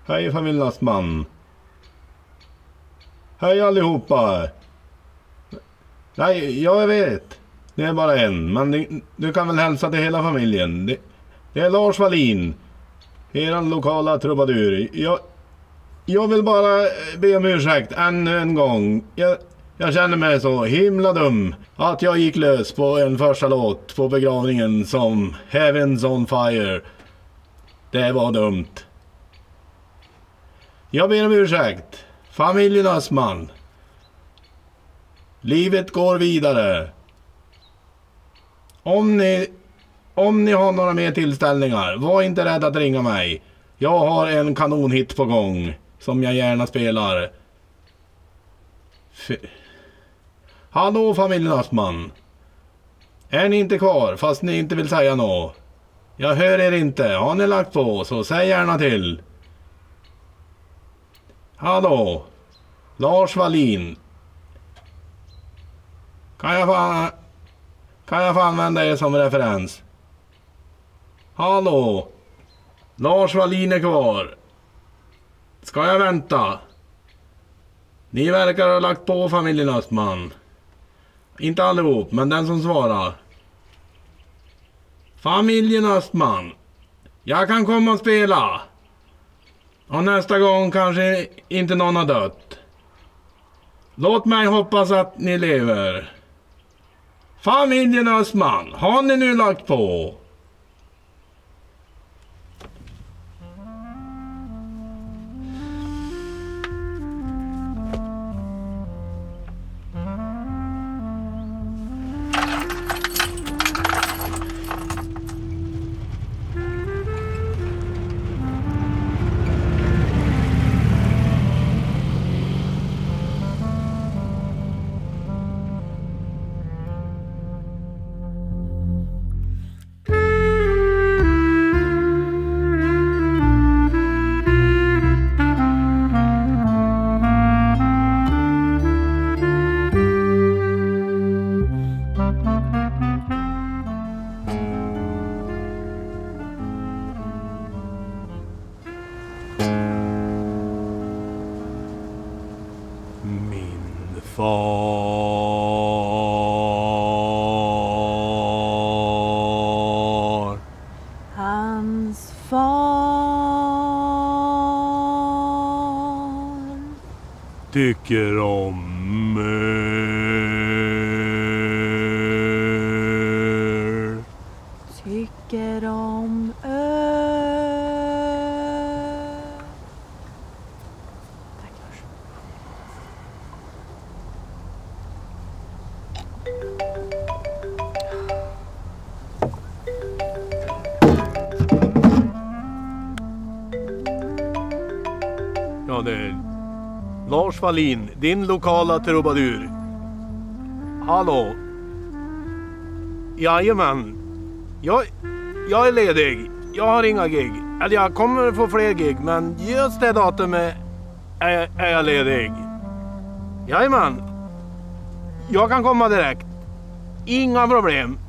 Hej familjernas man. Hej allihopa. Nej, jag vet. Det är bara en. Men du kan väl hälsa till hela familjen. Det är Lars Wallin. Eran lokala trubadur. Jag vill bara be om ursäkt ännu en gång. Jag känner mig så himla dum att jag gick lös på en första låt på begravningen som Heaven's on Fire. Det var dumt. Jag ber om ursäkt. Familjernas man. Livet går vidare. Om ni har några mer tillställningar, var inte rädda att ringa mig. Jag har en kanonhit på gång som jag gärna spelar. Hallå familjernas man. Är ni inte kvar fast ni inte vill säga något? Jag hör er inte. Har ni lagt på så säg gärna till. Hallå. Lars Wallin. Kan jag få använda er som referens? Hallå. Lars Wallin är kvar. Ska jag vänta? Ni verkar ha lagt på familjernas man. Inte allihop, men den som svarar. Familjernas man. Jag kan komma och spela. Och nästa gång kanske inte någon har dött. Låt mig hoppas att ni lever. Familjernas man. Har ni nu lagt på? Far. Hans far Tycker om öl. tycker om öl. Tack Lars. Ja, det är Lars Wallin, din lokala trubadur. Hallå. Jajamän. Jag är ledig. Jag har inga gig. Eller jag kommer få fler gig, men just det datumet är jag ledig. Jajamän. Jag kan komma direkt. Inga problem.